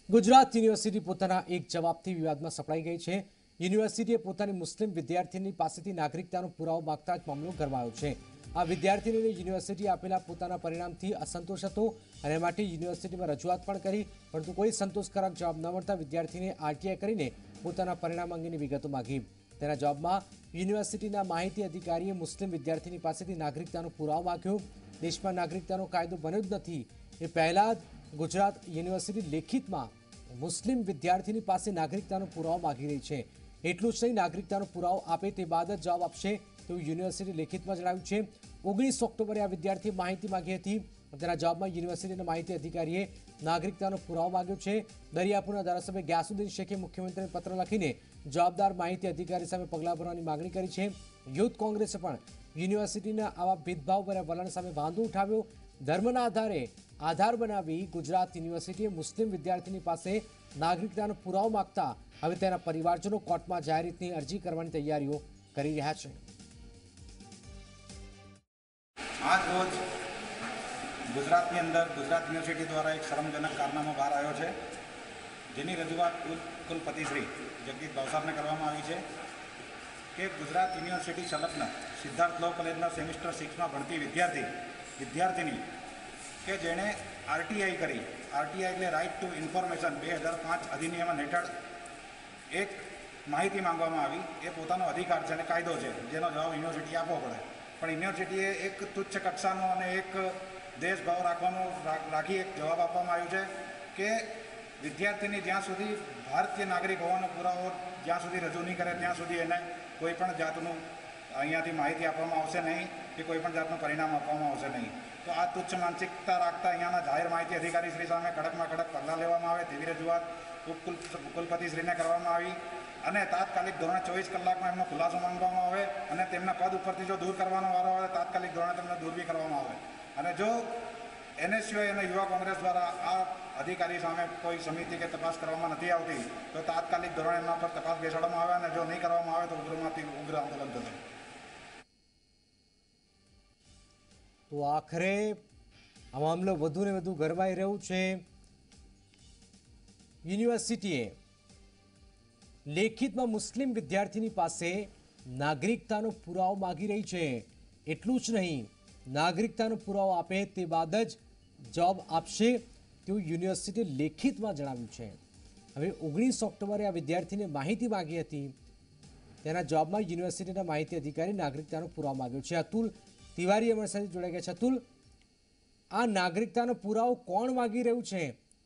Gujarat university પોતાના એક જવાબથી વિવાદમાં સપડાઈ ગઈ છે। યુનિવર્સિટીએ પોતાની મુસ્લિમ વિદ્યાર્થીની પાસેથી નાગરિકતાનો પુરાવો માંગતા જ મામલો ગરમાયો છે। આ વિદ્યાર્થીનીને યુનિવર્સિટીએ આપેલા પોતાના પરિણામથી અસંતોષ હતો અને માટે યુનિવર્સિટીમાં રજૂઆત પણ કરી, પરંતુ કોઈ સંતોષકારક જવાબ ન મળતા વિદ્યાર્થીને આરટીઆઈ કરીને પોતાના પરિણામ અંગેની વિગતો માંગી। તેના જવાબમાં યુનિવર્સિટીના માહિતી અધિકારીએ મુસ્લિમ વિદ્યાર્થીની પાસેથી નાગરિકતાનો પુરાવો માંગ્યો। દેશમાં નાગરિકતાનો કાયદો બન્યો જ નથી એ પહેલા જ ગુજરાત યુનિવર્સિટી લેખિતમાં મુસ્લિમ વિદ્યાર્થીની પાસે નાગરિકતાનો પુરાવો માંગી રહી છે। એટલું જ નહીં, નાગરિકતાનો પુરાવો આપે તે બાદ જ જવાબ આપશે તેવું યુનિવર્સિટી લેખિતમાં જણાવ્યું છે। 19 ઓક્ટોબરે આ વિદ્યાર્થીએ માહિતી માંગી હતી। તેના જવાબમાં યુનિવર્સિટીના માહિતી અધિકારીએ નાગરિકતાનો પુરાવો માંગ્યો છે। દરિયાપુરના ધારાસભ્ય ગ્યાસુદ્દીન શેખે મુખ્યમંત્રીને પત્ર લખીને જવાબદાર માહિતી અધિકારી સામે પગલાં ભરવાની માંગણી કરી છે। યુથ કોંગ્રેસે પણ યુનિવર્સિટીના આવા ભેદભાવભર્યા વલણ સામે વાંધો ઉઠાવ્યો। ધર્મના આધારે આધાર બનાવી ગુજરાત યુનિવર્સિટીએ મુસ્લિમ વિદ્યાર્થીની પાસે નાગરિકતાનો પુરાવો માંગતા હવે તેના પરિવારજનો કોર્ટમાં જાહેર રીતની અરજી કરવાની તૈયારીઓ કરી રહ્યા છે। आज रोज गुजरात अंदर गुजरात यूनिवर्सिटी द्वारा एक शरमजनक कारनामो बहार आयो है, जेनी रजूआत कुलपति श्री जगदीश भावसार ने करवामां आवी छे कि गुजरात यूनिवर्सिटी संलग्न सिद्धार्थ लॉ कॉलेजना सेमिस्टर 6 में भणती विद्यार्थीनी के जेने आरटीआई करी, आरटीआई एटले राइट टू इन्फॉर्मेशन 2005 अधिनियम हेठळ एक माहिती मांगवामां आवी। ए पोतानो अधिकार छे अने कायदो छे जेनो जवाब यूनिवर्सिटी आपवो पड़े, पण यूनिवर्सिटीए एक तुच्छ कक्षानो अने एक देशभाव राखी एक जवाब आपवामां आव्यो छे कि विद्यार्थीनी ज्यां सुधी भारतीय नागरिक होवानो पुरावो ज्यां सुधी रजू नहीं करे त्यां सुधी एने कोईपण जातनुं अहींयाथी माहिती आपवामां आवशे नहीं कि कोईपण जातनुं परिणाम आपवामां आवशे नहीं। तो आ तुच्छ मानसिकता राखता अहींयाना जाहेर माहिती अधिकारी श्री सामे कड़कमां कड़क पगलां लेवामां आवे तेवी रजूआत कुलपतिश्रीने करवामां आवी અને તાત્કાલિક ધોરણે 24 કલાકમાં એમનો ખુલાસો માંગવામાં આવે અને તેમના પદ ઉપરથી જો દૂર કરવાનો વારો આવે તાત્કાલિક ધોરણે તેમને દૂર બી કરવામાં આવે। અને જો એનએસયુઆઈ અને યુવા કોંગ્રેસ દ્વારા આ અધિકારી સામે કોઈ સમિતિ કે તપાસ કરવામાં નથી આવતી તો તાત્કાલિક ધોરણે એમના પર તપાસ બેસાડવામાં આવે અને જો નહીં કરવામાં આવે તો ઉગ્રમાંથી ઉગ્ર આંદોલન થશે। તો આખરે આ મામલો વધુ ને વધુ ગરમાઈ રહ્યું છે। યુનિવર્સિટીએ લેખિતમાં મુસ્લિમ વિદ્યાર્થીની પાસે નાગરિકતાનો પુરાવો માંગી રહી છે। એટલું જ નહીં, નાગરિકતાનો પુરાવો આપે તે બાદ જ જવાબ આપશે તેવું યુનિવર્સિટીએ લેખિતમાં જણાવ્યું છે। હવે 19 ઓક્ટોબરે આ વિદ્યાર્થીને માહિતી માંગી હતી, તેના જવાબમાં યુનિવર્સિટીના માહિતી અધિકારી નાગરિકતાનો પુરાવો માંગ્યો છે। અતુલ તિવારી અમારી સાથે જોડાઈ ગયા છે। અતુલ, આ નાગરિકતાનો પુરાવો કોણ માંગી રહ્યું છે?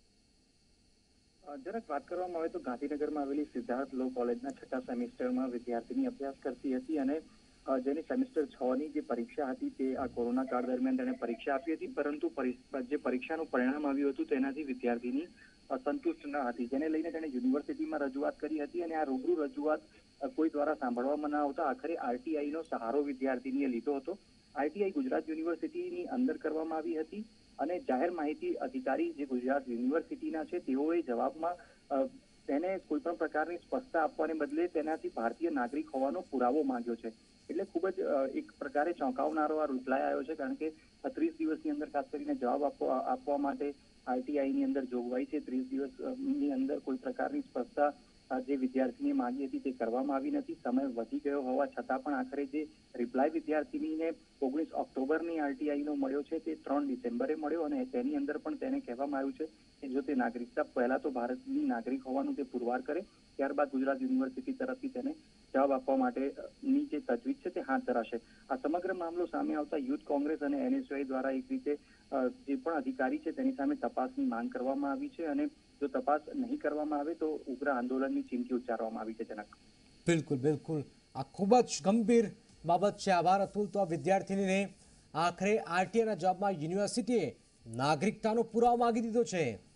જરાક વાત કરવામાં આવે તો ગાંધીનગરમાં આવેલી સિદ્ધાર્થ લો કોલેજના 6ઠા સેમિસ્ટરમાં વિદ્યાર્થીની અભ્યાસ કરતી હતી અને જેની સેમિસ્ટર 6 ની જે પરીક્ષા હતી તે આ કોરોના કાળ દરમિયાન તેણે પરીક્ષા આપી હતી, પરંતુ જે પરીક્ષાનું પરિણામ આવ્યું હતું તેનાથી વિદ્યાર્થીની અસંતુષ્ટ ન હતી, જેને લઈને તેણે યુનિવર્સિટીમાં રજૂઆત કરી હતી અને આ રૂબરૂ રજૂઆત કોઈ દ્વારા સાંભળવામાં ન આવતા આખરે આરટીઆઈનો સહારો વિદ્યાર્થીનીએ લીધો હતો। આરટીઆઈ ગુજરાત યુનિવર્સિટીની અંદર કરવામાં આવી હતી અને જાહેર માહિતી અધિકારી જે ગુજરાત યુનિવર્સિટીના છે તેઓએ જવાબમાં તેને કોઈ પણ પ્રકારની સ્પષ્ટતા આપવાને બદલે તેનાથી ભારતીય નાગરિક હોવાનો પુરાવો માંગ્યો છે। એટલે ખૂબ જ એક પ્રકારે ચોંકાવનારો આ રિપ્લાય આવ્યો છે, કારણ કે 30 દિવસની અંદર ખાસ કરીને જવાબ આપવા માટે આરટીઆઈની અંદર જોગવાઈ છે। 30 દિવસની અંદર કોઈ પ્રકારની સ્પષ્ટતા જે વિદ્યાર્થીને માંગી હતી તે કરવામાં આવી નથી। સમય વધી ગયો હોવા છતાં પણ આખરે જે રિપ્લાય વિદ્યાર્થીનીને 19 ઓક્ટોબરની આરટીઆઈનો મળ્યો છે તે 3 ડિસેમ્બરે મળ્યો અને તેની અંદર પણ તેને કહેવામાં આવ્યું છે કે જો તે નાગરિકતા પહેલા તો ભારતની નાગરિક હોવાનું તે પુરવાર કરે, ત્યારબાદ ગુજરાત યુનિવર્સિટી તરફથી તેને જવાબ આપવા માટેની જે તજવીજ છે તે હાથ ધરાશે। આ સમગ્ર મામલો સામે આવતા યુથ કોંગ્રેસ અને એનએસયુઆઈ દ્વારા એક રીતે જે પણ અધિકારી છે તેની સામે તપાસની માંગ કરવામાં આવી છે અને જો તપાસ નહીં કરવામાં આવે તો ઉગ્ર આંદોલનની ચીમકી ઉચ્ચારવામાં આવી છે। જનક, બિલકુલ બિલકુલ, આ ખૂબ જ ગંભીર બાબત છે। આભાર અતુલ। તો આ વિદ્યાર્થીનીને આખરે આરટીઆઈના જવાબમાં યુનિવર્સિટીએ નાગરિકતાનો પુરાવો માંગી દીધો છે।